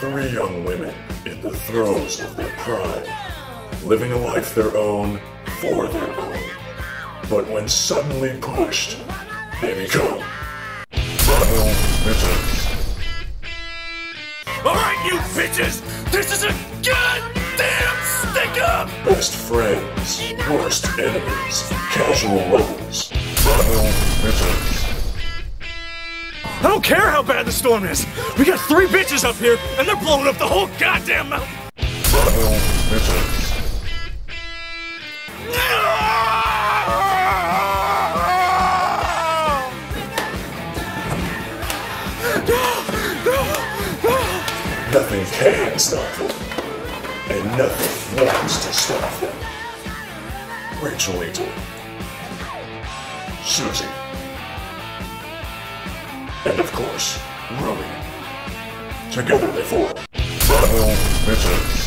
three young women in the throes of their prime, living a life their own for their own. But when suddenly pushed, they become trouble bitches. Alright, you bitches! This is a goddamn stick-up! Best friends, worst enemies, casual lovers, trouble bitches. I don't care how bad the storm is! We got three bitches up here, and they're blowing up the whole goddamn mountain! Trouble bitches. Nothing can stop them, and nothing wants to stop them. Rachel Eaton, Susie, and of course, Romy. Together they form Trouble Bitches.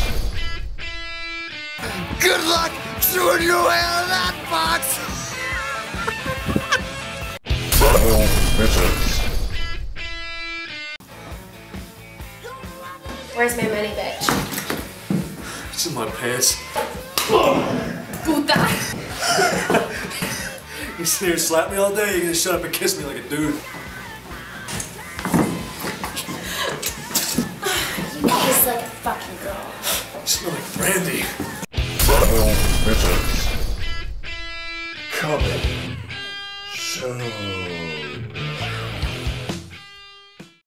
Good luck chewing your way out of that box! Trouble Bitches. Where's my money, bitch? It's in my pants. Puta! You sit here and slap me all day, you're gonna shut up and kiss me like a dude. You kiss like a fucking girl. You smell like brandy. Trouble Bitches. Coming soon.